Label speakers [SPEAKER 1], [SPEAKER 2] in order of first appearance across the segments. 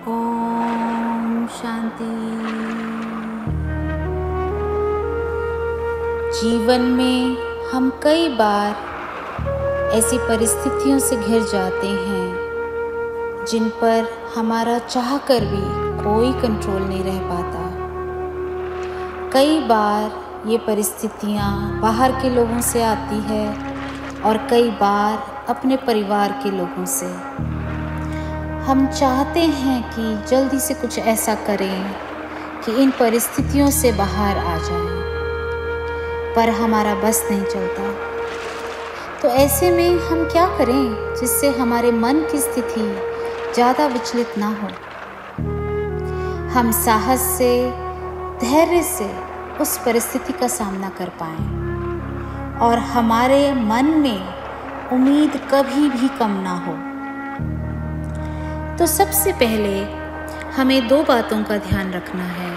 [SPEAKER 1] ओम शांति। जीवन में हम कई बार ऐसी परिस्थितियों से घिर जाते हैं जिन पर हमारा चाहकर भी कोई कंट्रोल नहीं रह पाता। कई बार ये परिस्थितियाँ बाहर के लोगों से आती है और कई बार अपने परिवार के लोगों से। हम चाहते हैं कि जल्दी से कुछ ऐसा करें कि इन परिस्थितियों से बाहर आ जाएं, पर हमारा बस नहीं चलता। तो ऐसे में हम क्या करें जिससे हमारे मन की स्थिति ज़्यादा विचलित ना हो। हम साहस से, धैर्य से उस परिस्थिति का सामना कर पाएं और हमारे मन में उम्मीद कभी भी कम ना हो। तो सबसे पहले हमें दो बातों का ध्यान रखना है,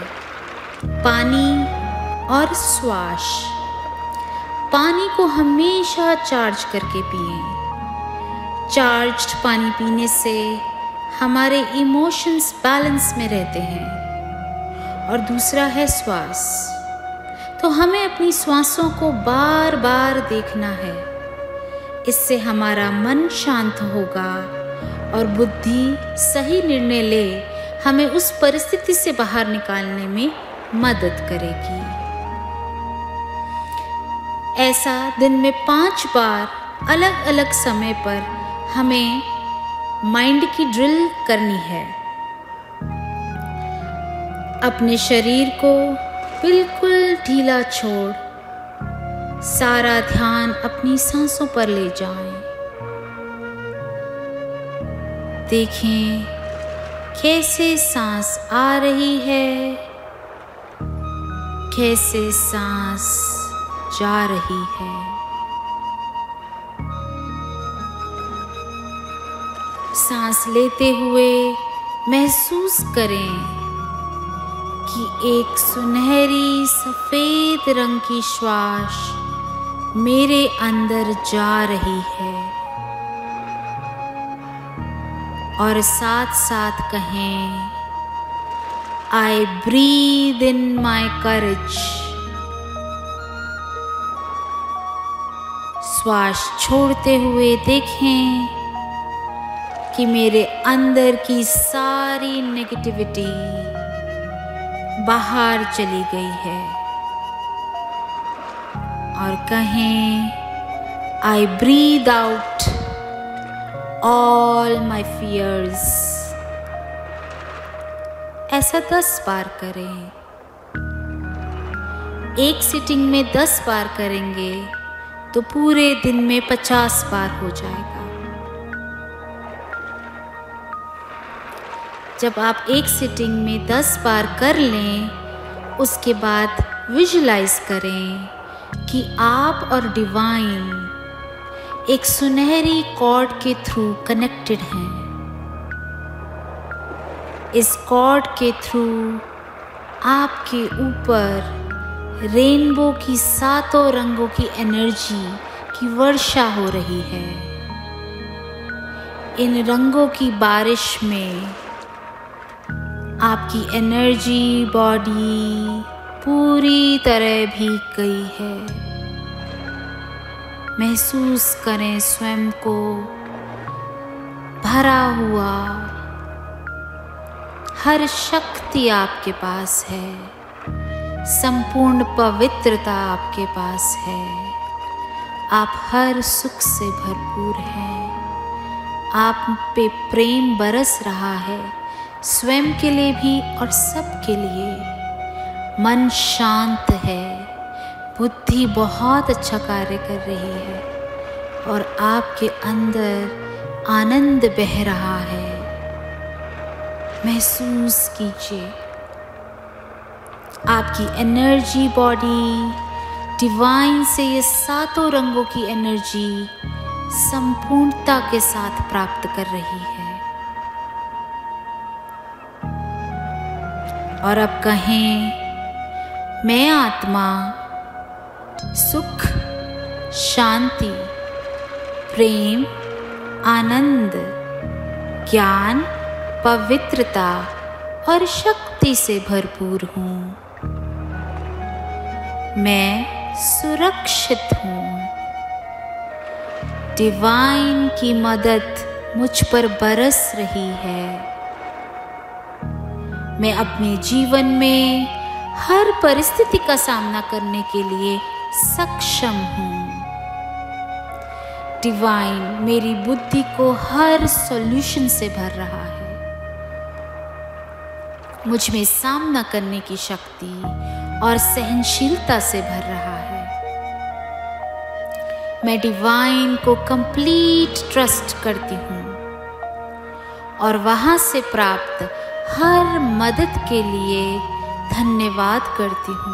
[SPEAKER 1] पानी और श्वास। पानी को हमेशा चार्ज करके पिएं। चार्ज्ड पानी पीने से हमारे इमोशंस बैलेंस में रहते हैं। और दूसरा है श्वास। तो हमें अपनी श्वासों को बार बार देखना है। इससे हमारा मन शांत होगा और बुद्धि सही निर्णय ले हमें उस परिस्थिति से बाहर निकालने में मदद करेगी। ऐसा दिन में 5 बार अलग अलग समय पर हमें माइंड की ड्रिल करनी है। अपने शरीर को बिल्कुल ढीला छोड़ सारा ध्यान अपनी सांसों पर ले जाएं। देखें कैसे सांस आ रही है, कैसे सांस जा रही है। सांस लेते हुए महसूस करें कि एक सुनहरी सफेद रंग की श्वास मेरे अंदर जा रही है और साथ साथ कहें, I breathe in my courage। श्वास छोड़ते हुए देखें कि मेरे अंदर की सारी नेगेटिविटी बाहर चली गई है और कहें, I breathe out all my fears। ऐसा 10 बार करें। एक सिटिंग में 10 बार करेंगे तो पूरे दिन में 50 बार हो जाएगा। जब आप एक सिटिंग में 10 बार कर लें, उसके बाद विजुलाइज करें कि आप और डिवाइन एक सुनहरी कॉर्ड के थ्रू कनेक्टेड हैं। इस कॉर्ड के थ्रू आपके ऊपर रेनबो की 7 रंगों की एनर्जी की वर्षा हो रही है। इन रंगों की बारिश में आपकी एनर्जी बॉडी पूरी तरह भीग गई है। महसूस करें स्वयं को भरा हुआ। हर शक्ति आपके पास है, संपूर्ण पवित्रता आपके पास है। आप हर सुख से भरपूर हैं। आप पे प्रेम बरस रहा है, स्वयं के लिए भी और सबके लिए। मन शांत है, बुद्धि बहुत अच्छा कार्य कर रही है और आपके अंदर आनंद बह रहा है। महसूस कीजिए आपकी एनर्जी बॉडी डिवाइन से ये 7 रंगों की एनर्जी संपूर्णता के साथ प्राप्त कर रही है। और अब कहें, मैं आत्मा सुख, शांति, प्रेम, आनंद, ज्ञान पवित्रता और शक्ति से भरपूर हूँ। मैं सुरक्षित हूँ। डिवाइन की मदद मुझ पर बरस रही है। मैं अपने जीवन में हर परिस्थिति का सामना करने के लिए सक्षम हूँ। डिवाइन मेरी बुद्धि को हर सॉल्यूशन से भर रहा है। मुझ में सामना करने की शक्ति और सहनशीलता से भर रहा है। मैं डिवाइन को कंप्लीट ट्रस्ट करती हूँ और वहाँ से प्राप्त हर मदद के लिए धन्यवाद करती हूँ।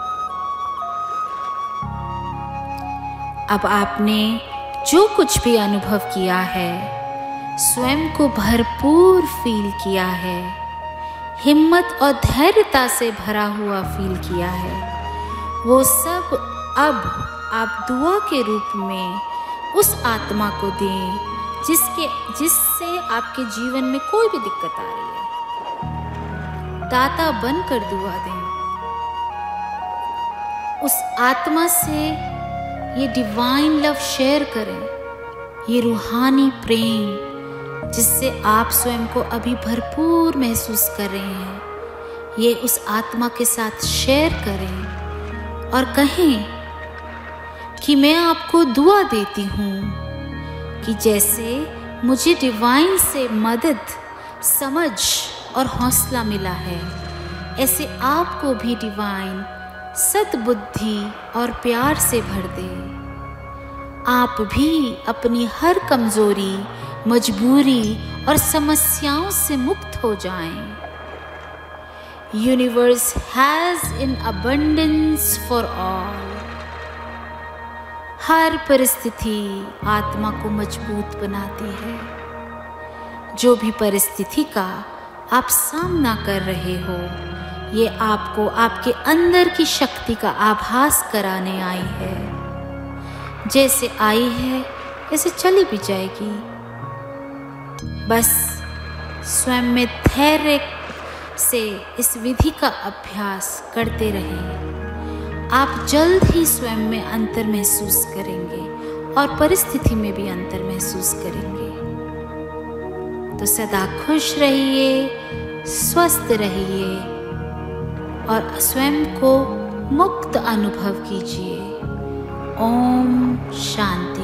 [SPEAKER 1] अब आपने जो कुछ भी अनुभव किया है, स्वयं को भरपूर फील किया है, हिम्मत और धैर्यता से भरा हुआ फील किया है, वो सब अब आप दुआ के रूप में उस आत्मा को दें जिससे आपके जीवन में कोई भी दिक्कत आ रही है। दाता बनकर दुआ दें। उस आत्मा से ये डिवाइन लव शेयर करें, ये रूहानी प्रेम जिससे आप स्वयं को अभी भरपूर महसूस कर रहे हैं, ये उस आत्मा के साथ शेयर करें और कहें कि मैं आपको दुआ देती हूँ कि जैसे मुझे डिवाइन से मदद, समझ और हौसला मिला है, ऐसे आपको भी डिवाइन सद्बुद्धि और प्यार से भर दे। आप भी अपनी हर कमजोरी, मजबूरी और समस्याओं से मुक्त हो जाएं। Universe has in abundance for all. हर परिस्थिति आत्मा को मजबूत बनाती है। जो भी परिस्थिति का आप सामना कर रहे हो, ये आपको आपके अंदर की शक्ति का आभास कराने आई है। जैसे आई है ऐसे चली भी जाएगी। बस स्वयं में धैर्य से इस विधि का अभ्यास करते रहें। आप जल्द ही स्वयं में अंतर महसूस करेंगे और परिस्थिति में भी अंतर महसूस करेंगे। तो सदा खुश रहिए, स्वस्थ रहिए और स्वयं को मुक्त अनुभव कीजिए। ओम शांति।